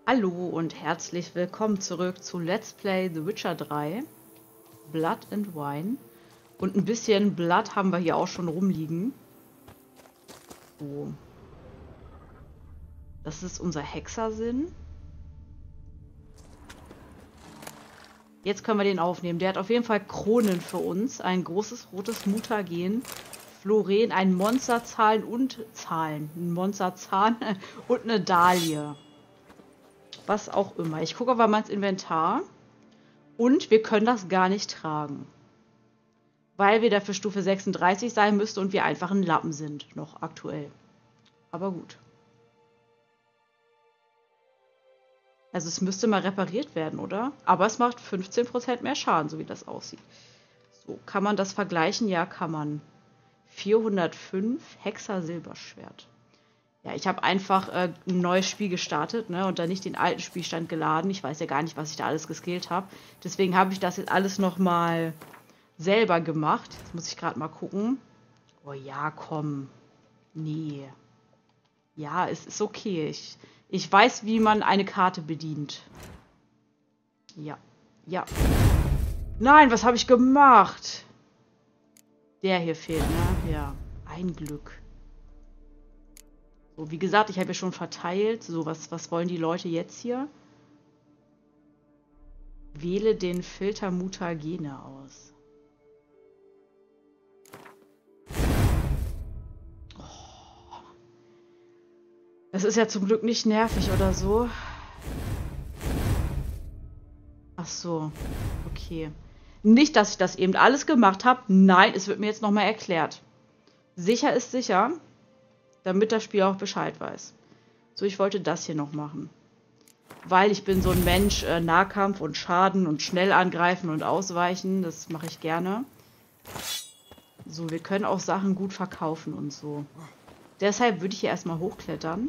Hallo und herzlich willkommen zurück zu Let's Play The Witcher 3, Blood and Wine. Und ein bisschen Blood haben wir hier auch schon rumliegen. So. Das ist unser Hexersinn. Jetzt können wir den aufnehmen. Der hat auf jeden Fall Kronen für uns. Ein großes rotes Mutagen. Floren, ein Monsterzahn und Zahlen. Ein Monsterzahn und eine Dahlie. Was auch immer. Ich gucke aber mal ins Inventar. Und wir können das gar nicht tragen. Weil wir dafür Stufe 36 sein müssten und wir einfach ein Lappen sind. Noch aktuell. Aber gut. Also es müsste mal repariert werden, oder? Aber es macht 15% mehr Schaden, so wie das aussieht. So, kann man das vergleichen? Ja, kann man. 405 Hexer Silberschwert. Ja, ich habe einfach ein neues Spiel gestartet, ne, und dann nicht den alten Spielstand geladen. Ich weiß ja gar nicht, was ich da alles geskillt habe. Deswegen habe ich das jetzt alles nochmal selber gemacht. Jetzt muss ich gerade mal gucken. Oh ja, komm. Nee. Ja, es ist okay. Ich weiß, wie man eine Karte bedient. Ja. Ja. Nein, was habe ich gemacht? Der hier fehlt, ne? Ja. Ein Glück. So, wie gesagt, ich habe ja schon verteilt. So, was wollen die Leute jetzt hier? Wähle den Filter Mutagene aus. Oh. Das ist ja zum Glück nicht nervig oder so. Ach so, okay. Nicht, dass ich das eben alles gemacht habe. Nein, es wird mir jetzt nochmal erklärt. Sicher ist sicher, damit das Spiel auch Bescheid weiß. So, ich wollte das hier noch machen. Weil ich bin so ein Mensch, Nahkampf und Schaden und schnell angreifen und ausweichen, das mache ich gerne. So, wir können auch Sachen gut verkaufen und so. Deshalb würde ich hier erstmal hochklettern.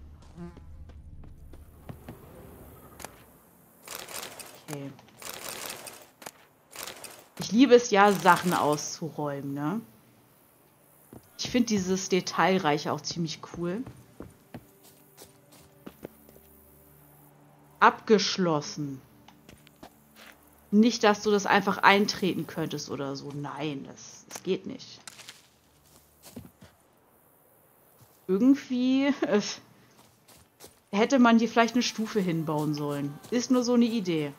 Okay. Ich liebe es ja, Sachen auszuräumen, ne? Ich finde dieses Detailreiche auch ziemlich cool. Abgeschlossen. Nicht, dass du das einfach eintreten könntest oder so. Nein, das geht nicht. Irgendwie hätte man hier vielleicht eine Stufe hinbauen sollen. Ist nur so eine Idee.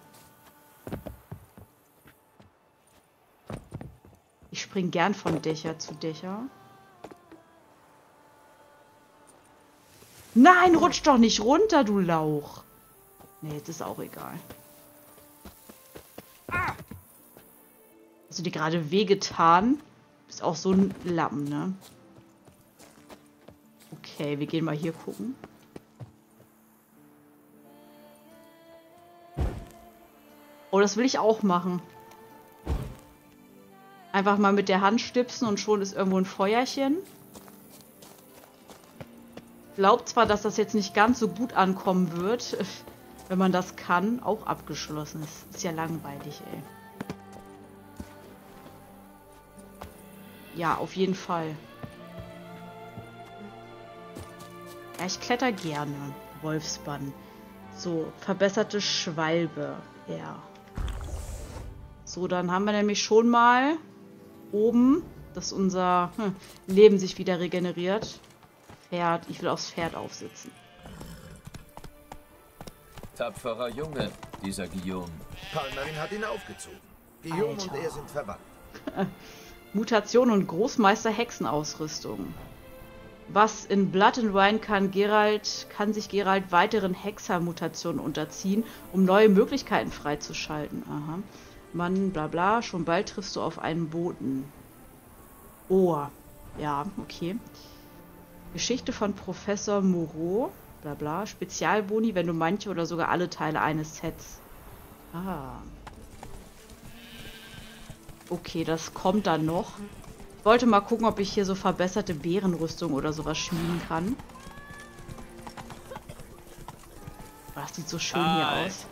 Ich spring gern von Dächer zu Dächer. Nein, rutsch doch nicht runter, du Lauch. Nee, jetzt ist auch egal. Hast du dir gerade wehgetan? Bist auch so ein Lappen, ne? Okay, wir gehen mal hier gucken. Oh, das will ich auch machen. Einfach mal mit der Hand stipsen und schon ist irgendwo ein Feuerchen. Glaubt zwar, dass das jetzt nicht ganz so gut ankommen wird, wenn man das kann. Auch abgeschlossen. Das ist ja langweilig, ey. Ja, auf jeden Fall. Ja, ich kletter gerne. Wolfsbann. So, verbesserte Schwalbe. Ja. So, dann haben wir nämlich schon mal oben, dass unser Leben sich wieder regeneriert. Pferd. Ich will aufs Pferd aufsitzen. Tapferer Junge, dieser Guillaume. Palmerin hat ihn aufgezogen. Guillaume und er sind verwandt. Mutation und Großmeister Hexenausrüstung. Was in Blood and Wine kann sich Geralt weiteren Hexermutationen unterziehen, um neue Möglichkeiten freizuschalten. Aha. Mann, bla bla, schon bald triffst du auf einen Boten. Oh, ja, okay. Geschichte von Professor Moreau, bla bla, Spezialboni, wenn du manche oder sogar alle Teile eines Sets. Ah. Okay, das kommt dann noch. Ich wollte mal gucken, ob ich hier so verbesserte Bärenrüstung oder sowas schmieden kann. Oh, das sieht so schön hier aus.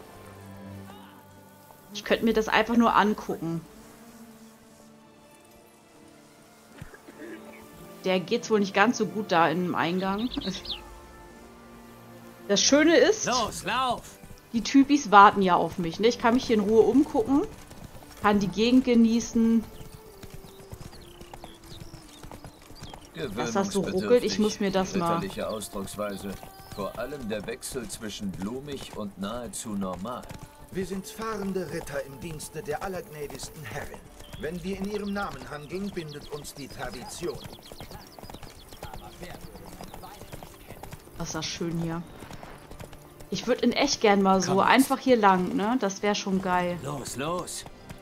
Ich könnte mir das einfach nur angucken. Der geht's wohl nicht ganz so gut da im Eingang. Das Schöne ist, Los, lauf! die Typis warten ja auf mich. Ne? Ich kann mich hier in Ruhe umgucken, kann die Gegend genießen. Dass das so ruckelt, ich muss mir das mal... Ritterliche Ausdrucksweise. Vor allem der Wechsel zwischen blumig und nahezu normal. Wir sind fahrende Ritter im Dienste der allergnädigsten Herrin. Wenn wir in ihrem Namen handeln, bindet uns die Tradition. Was ist das schön hier. Ich würde in echt gern mal so einfach hier lang, ne? Das wäre schon geil. Los, los!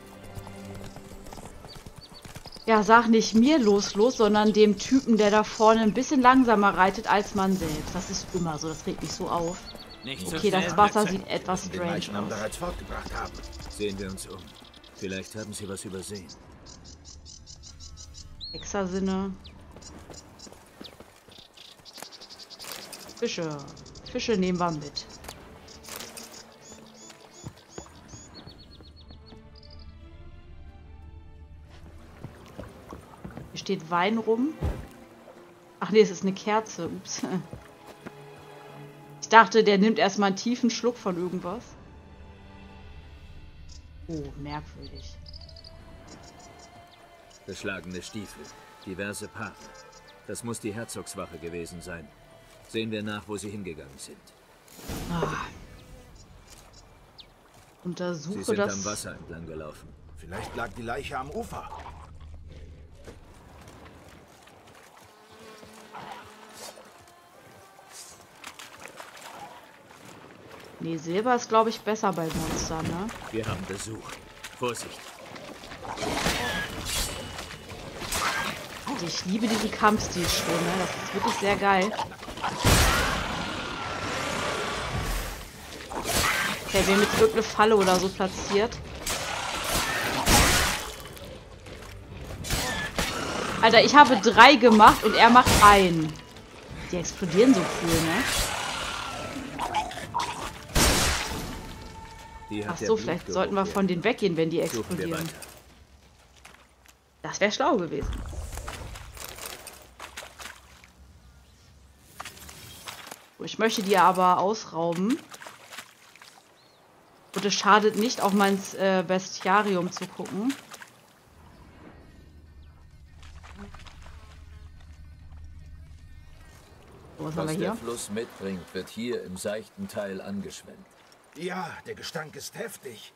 Ja, sag nicht mir los, sondern dem Typen, der da vorne ein bisschen langsamer reitet als man selbst. Das ist immer so, das regt mich so auf. Okay, das Wasser sieht etwas Den strange Leichnam aus. bereits fortgebracht haben. Sehen wir uns um. Vielleicht haben sie was übersehen. Hexersinne. Fische. Fische nehmen wir mit. Hier steht Wein rum. Ach nee, es ist eine Kerze. Ups. Ich dachte, der nimmt erstmal einen tiefen Schluck von irgendwas. Oh, merkwürdig. Beschlagene Stiefel, diverse Paare. Das muss die Herzogswache gewesen sein. Sehen wir nach, wo sie hingegangen sind. Ah. Sie Untersuche sind das. am Wasser entlang gelaufen. Vielleicht lag die Leiche am Ufer. Nee, Silber ist, glaube ich, besser bei Monstern, ne? Wir haben Besuch. Vorsicht. Ich liebe diesen Kampfstil schon, ne? Das ist wirklich sehr geil. Okay, wir haben jetzt irgendeine Falle oder so platziert. Alter, ich habe 3 gemacht und er macht 1. Die explodieren so cool, ne? Ach so, vielleicht sollten wir von denen weggehen, wenn die explodieren. Das wäre schlau gewesen. Ich möchte die aber ausrauben. Und es schadet nicht, auch mal ins Bestiarium zu gucken. So, was haben wir Was hier? der Fluss mitbringt, wird hier im seichten Teil angeschwemmt. Ja, der Gestank ist heftig.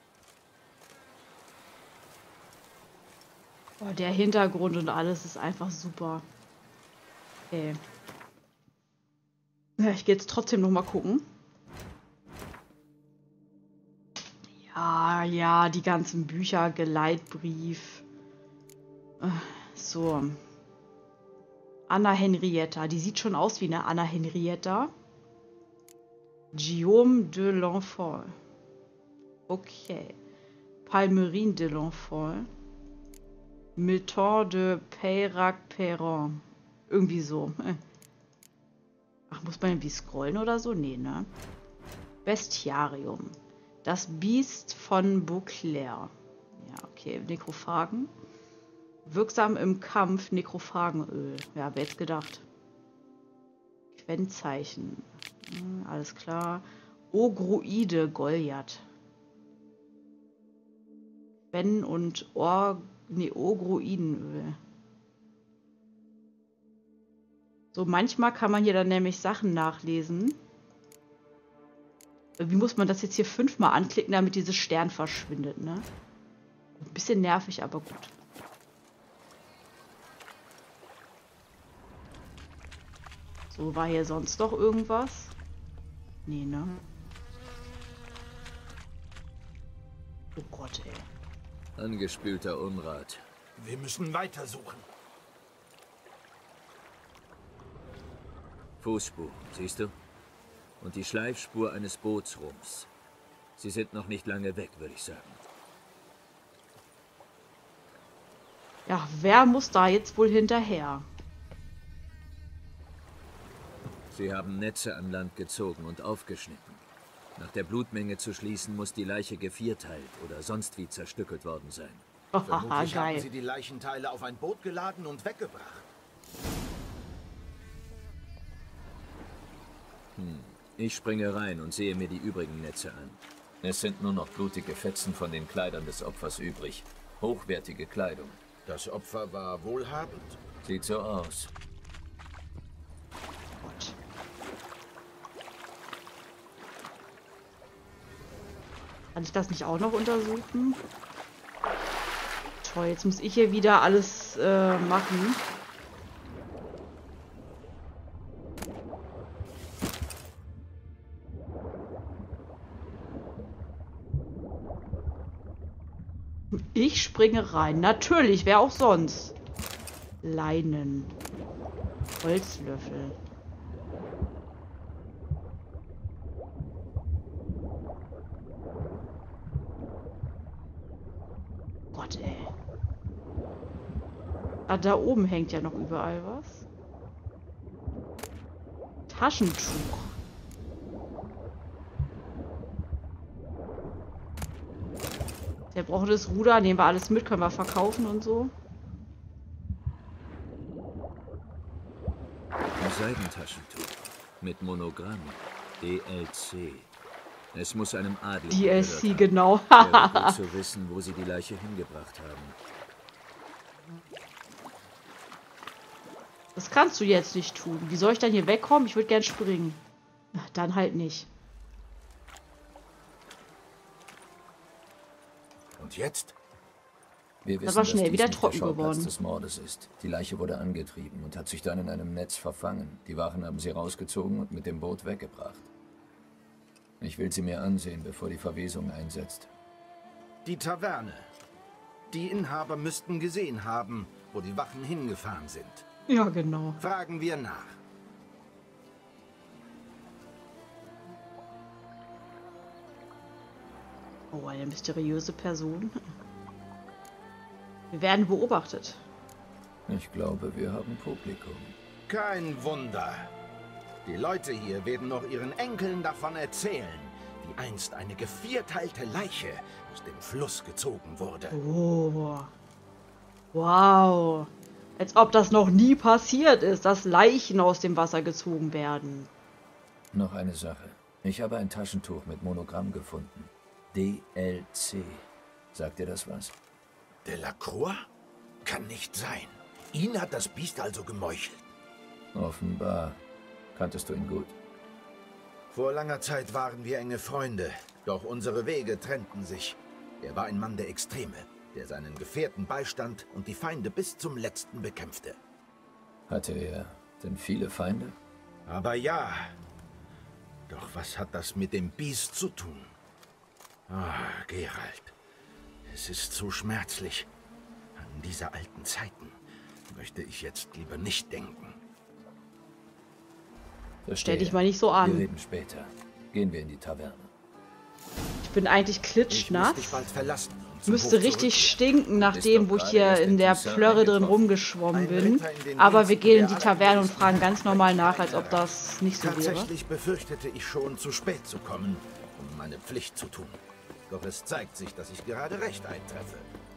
Oh, der Hintergrund und alles ist einfach super. Okay. Ja, ich gehe jetzt trotzdem noch mal gucken. Ja, die ganzen Bücher, Geleitbrief. So. Anna Henrietta. Die sieht schon aus wie eine Anna Henrietta. Guillaume de l'Enfant. Okay. Palmerine de l'Enfant. Milton de Peyrac-Perron. Irgendwie so. Ach, muss man irgendwie scrollen oder so? Nee, ne? Bestiarium. Das Biest von Beauclerc. Ja, okay. Nekrophagen. Wirksam im Kampf. Nekrophagenöl. Ja, wer hätte gedacht. Quennzeichen. Alles klar. Ogroide Goliath. Quen und Ogroidenöl. So, manchmal kann man hier dann nämlich Sachen nachlesen. Wie muss man das jetzt hier 5-mal anklicken, damit dieses Stern verschwindet, ne? Ein bisschen nervig, aber gut. So, war hier sonst noch irgendwas? Nee, ne? Oh Gott, ey. Angespülter Unrat. Wir müssen weitersuchen. Fußspuren, siehst du? Und die Schleifspur eines Bootsrumpfs. Sie sind noch nicht lange weg, würde ich sagen. Ja, wer muss da jetzt wohl hinterher? Sie haben Netze an Land gezogen und aufgeschnitten. Nach der Blutmenge zu schließen, muss die Leiche gevierteilt oder sonst wie zerstückelt worden sein. Haha, Vermutlich haben geil. sie die Leichenteile auf ein Boot geladen und weggebracht. Ich springe rein und sehe mir die übrigen Netze an. Es sind nur noch blutige Fetzen von den Kleidern des Opfers übrig. Hochwertige Kleidung. Das Opfer war wohlhabend? Sieht so aus. Gott. Kann ich das nicht auch noch untersuchen? Toll, jetzt muss ich hier wieder alles machen. Ich springe rein. Natürlich, wer auch sonst. Leinen. Holzlöffel. Gott, ey. Ah, da oben hängt ja noch überall was. Taschentuch. Der braucht das Ruder, nehmen wir alles mit, können wir verkaufen und so. Ein Seidentaschentuch mit Monogramm. DLC. Es muss einem Adligen DLC, genau. Wäre gut zu wissen, wo sie die Leiche hingebracht haben. Das kannst du jetzt nicht tun. Wie soll ich dann hier wegkommen? Ich würde gern springen. Na, dann halt nicht. Und jetzt? Wir wissen, war schnell dass dies wieder nicht trocken der Schauplatz geworden. des Mordes ist. Die Leiche wurde angetrieben und hat sich dann in einem Netz verfangen. Die Wachen haben sie rausgezogen und mit dem Boot weggebracht. Ich will sie mir ansehen, bevor die Verwesung einsetzt. Die Taverne. Die Inhaber müssten gesehen haben, wo die Wachen hingefahren sind. Ja, genau. Fragen wir nach. Oh, eine mysteriöse Person. Wir werden beobachtet. Ich glaube, wir haben Publikum. Kein Wunder. Die Leute hier werden noch ihren Enkeln davon erzählen, wie einst eine gevierteilte Leiche aus dem Fluss gezogen wurde. Oh. Wow. Als ob das noch nie passiert ist, dass Leichen aus dem Wasser gezogen werden. Noch eine Sache. Ich habe ein Taschentuch mit Monogramm gefunden. DLC. Sagt dir das was? Delacroix? Kann nicht sein. Ihn hat das Biest also gemeuchelt. Offenbar. Kanntest du ihn gut? Vor langer Zeit waren wir enge Freunde, doch unsere Wege trennten sich. Er war ein Mann der Extreme, der seinen Gefährten beistand und die Feinde bis zum Letzten bekämpfte. Hatte er denn viele Feinde? Aber ja. Doch was hat das mit dem Biest zu tun? Ah, Geralt. Es ist zu schmerzlich. An diese alten Zeiten möchte ich jetzt lieber nicht denken. Verstehe. Stell dich mal nicht so Wir an. reden später. Gehen wir in die Taverne. Ich bin eigentlich Ich muss klitschnass. dich bald verlassen. und zum Müsste Hof richtig zurückkehren. stinken, nachdem wo ich hier in der Flörre drin rumgeschwommen bin. Aber wir gehen in die Taverne und fragen ganz normal nach, als ob das nicht so wäre. Tatsächlich befürchtete ich schon, zu spät zu kommen, um meine Pflicht zu tun. Doch es zeigt sich, dass ich gerade recht eintreffe.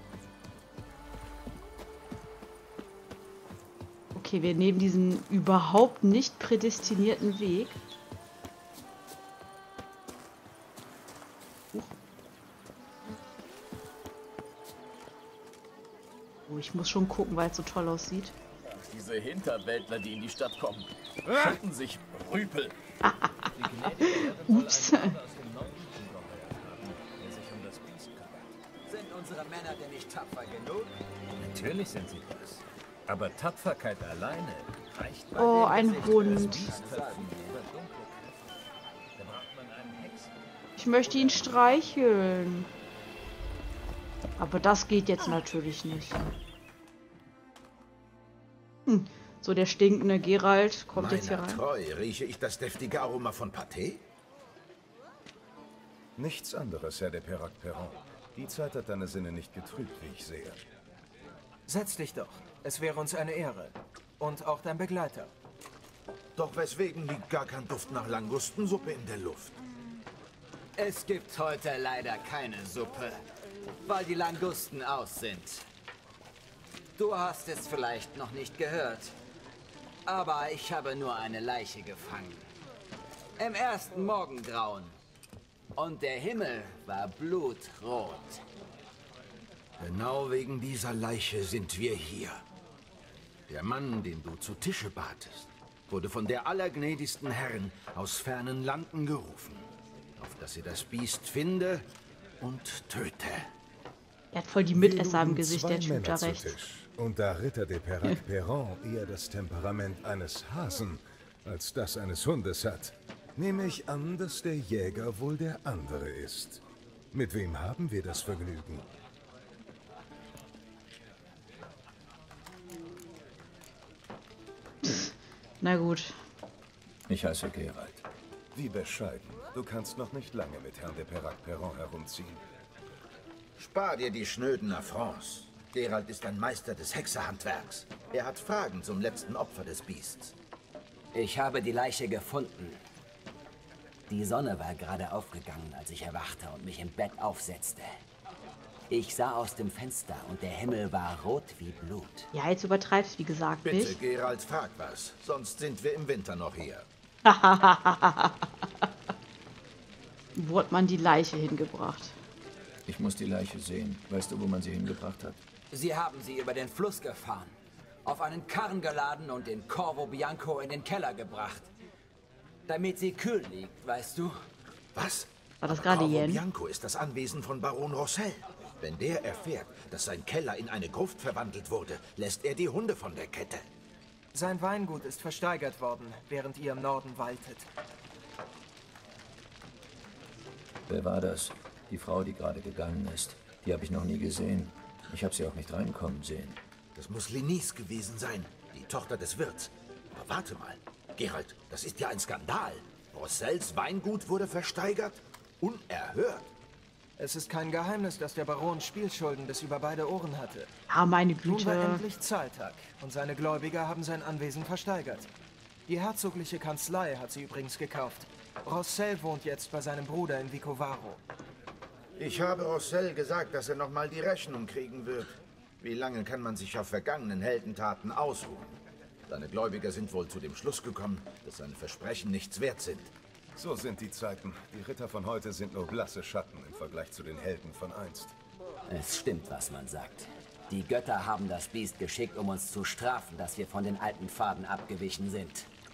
Okay, wir nehmen diesen überhaupt nicht prädestinierten Weg. Oh, ich muss schon gucken, weil es so toll aussieht. Diese Hinterwäldler, die in die Stadt kommen, schicken sich Rüpel. Ups. Sind Unsere Männer denn nicht tapfer genug? Natürlich sind sie das. Aber Tapferkeit alleine reicht bei Oh, dem ein Gesicht Hund. des Biestes oder dunkle Kräfte. Da braucht man einen Hexen. Ich möchte ihn streicheln. Aber das geht jetzt natürlich nicht. So, der stinkende Geralt kommt jetzt hier Meiner rein. treu rieche ich das deftige Aroma von Pâté? Nichts anderes, Herr de Perrac-Perron. Die Zeit hat deine Sinne nicht getrübt, wie ich sehe. Setz dich doch. Es wäre uns eine Ehre. Und auch dein Begleiter. Doch weswegen liegt gar kein Duft nach Langustensuppe in der Luft? Es gibt heute leider keine Suppe, weil die Langusten aus sind. Du hast es vielleicht noch nicht gehört, aber ich habe nur eine Leiche gefangen. Im ersten Morgengrauen. Und der Himmel war blutrot. Genau wegen dieser Leiche sind wir hier. Der Mann, den du zu Tische batest, wurde von der allergnädigsten Herrin aus fernen Landen gerufen, auf dass sie das Biest finde und töte. Er hat voll die Mitesser im Gesicht, der Typ da rechts. Und da Ritter de Perac-Perron eher das Temperament eines Hasen als das eines Hundes hat, nehme ich an, dass der Jäger wohl der andere ist. Mit wem haben wir das Vergnügen? Na gut. Ich heiße Geralt. Wie bescheiden. Du kannst noch nicht lange mit Herrn de Perac-Perron herumziehen. Spar dir die schnöden Affronts. Geralt ist ein Meister des Hexerhandwerks. Er hat Fragen zum letzten Opfer des Biests. Ich habe die Leiche gefunden. Die Sonne war gerade aufgegangen, als ich erwachte und mich im Bett aufsetzte. Ich sah aus dem Fenster und der Himmel war rot wie Blut. Ja, jetzt übertreibst wie gesagt Bitte, nicht. Geralt, frag was. Sonst sind wir im Winter noch hier. Wo hat man die Leiche hingebracht? Ich muss die Leiche sehen. Weißt du, wo man sie hingebracht hat? Sie haben sie über den Fluss gefahren, auf einen Karren geladen und den Corvo Bianco in den Keller gebracht. Damit sie kühl liegt, weißt du? Was? War das Aber gerade Corvo Jen? Bianco ist das Anwesen von Baron Rossel. Wenn der erfährt, dass sein Keller in eine Gruft verwandelt wurde, lässt er die Hunde von der Kette. Sein Weingut ist versteigert worden, während ihr im Norden waltet. Wer war das? Die Frau, die gerade gegangen ist. Die habe ich noch nie gesehen. Ich habe sie auch nicht reinkommen sehen. Das muss Lenise gewesen sein, die Tochter des Wirts. Aber warte mal, Geralt, das ist ja ein Skandal. Rossels Weingut wurde versteigert? Unerhört. Es ist kein Geheimnis, dass der Baron Spielschulden bis über beide Ohren hatte. Ah, meine Nun war Güte. endlich Zahltag und seine Gläubiger haben sein Anwesen versteigert. Die herzogliche Kanzlei hat sie übrigens gekauft. Rossel wohnt jetzt bei seinem Bruder in Vicovaro. Ich habe Rossel gesagt, dass er noch mal die Rechnung kriegen wird. Wie lange kann man sich auf vergangenen Heldentaten ausruhen? Seine Gläubiger sind wohl zu dem Schluss gekommen, dass seine Versprechen nichts wert sind. So sind die Zeiten. Die Ritter von heute sind nur blasse Schatten im Vergleich zu den Helden von einst. Es stimmt, was man sagt. Die Götter haben das Biest geschickt, um uns zu strafen, dass wir von den alten Pfaden abgewichen sind.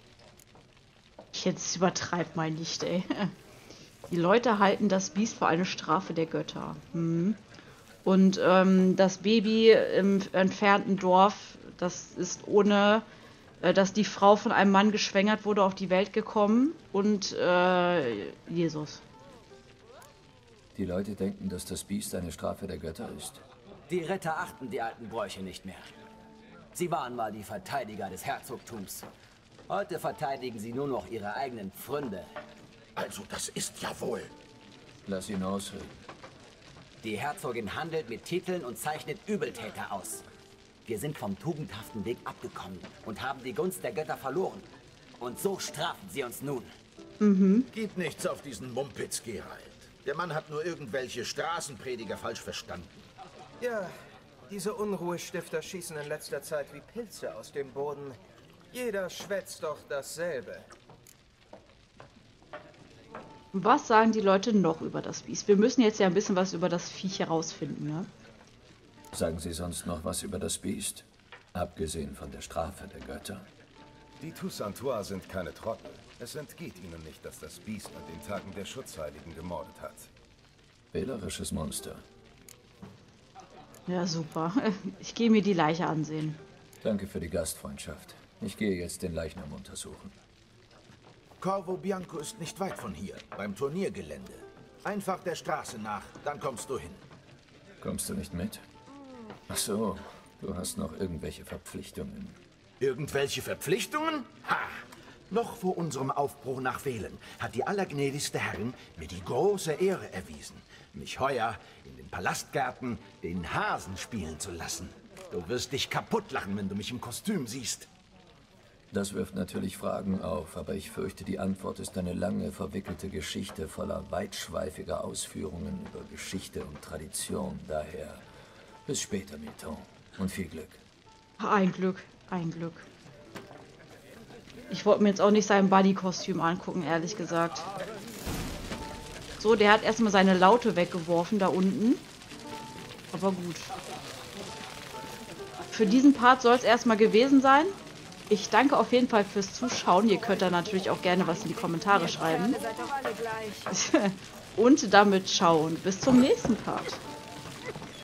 Jetzt übertreibt mal nicht, ey. Die Leute halten das Biest für eine Strafe der Götter. Und das Baby im entfernten Dorf, das ist ohne, dass die Frau von einem Mann geschwängert wurde, auf die Welt gekommen. Und Jesus. Die Leute denken, dass das Biest eine Strafe der Götter ist. Die Ritter achten die alten Bräuche nicht mehr. Sie waren mal die Verteidiger des Herzogtums. Heute verteidigen sie nur noch ihre eigenen Pfründe. Also, das ist ja wohl. Lass ihn ausreden. Die Herzogin handelt mit Titeln und zeichnet Übeltäter aus. Wir sind vom tugendhaften Weg abgekommen und haben die Gunst der Götter verloren. Und so strafen sie uns nun. Gib nichts auf diesen Mumpitz, Geralt. Der Mann hat nur irgendwelche Straßenprediger falsch verstanden. Ja, diese Unruhestifter schießen in letzter Zeit wie Pilze aus dem Boden. Jeder schwätzt doch dasselbe. Was sagen die Leute noch über das Biest? Wir müssen jetzt ja ein bisschen was über das Viech herausfinden, ne? Sagen Sie sonst noch was über das Biest? Abgesehen von der Strafe der Götter. Die Toussaintois sind keine Trottel. Es entgeht ihnen nicht, dass das Biest an den Tagen der Schutzheiligen gemordet hat. Wählerisches Monster. Ja, super. Ich gehe mir die Leiche ansehen. Danke für die Gastfreundschaft. Ich gehe jetzt den Leichnam untersuchen. Corvo Bianco ist nicht weit von hier, beim Turniergelände. Einfach der Straße nach, dann kommst du hin. Kommst du nicht mit? Ach so, du hast noch irgendwelche Verpflichtungen. Irgendwelche Verpflichtungen? Ha! Noch vor unserem Aufbruch nach Velen hat die allergnädigste Herrin mir die große Ehre erwiesen, mich heuer in den Palastgärten den Hasen spielen zu lassen. Du wirst dich kaputtlachen, wenn du mich im Kostüm siehst. Das wirft natürlich Fragen auf, aber ich fürchte, die Antwort ist eine lange, verwickelte Geschichte voller weitschweifiger Ausführungen über Geschichte und Tradition. Daher bis später, Milton. Und viel Glück. Ein Glück, ein Glück. Ich wollte mir jetzt auch nicht sein Buddy-Kostüm angucken, ehrlich gesagt. So, der hat erstmal seine Laute weggeworfen da unten. Aber gut. Für diesen Part soll es erstmal gewesen sein. Ich danke auf jeden Fall fürs Zuschauen. Ihr könnt da natürlich auch gerne was in die Kommentare schreiben. Und damit ciao und bis zum nächsten Part.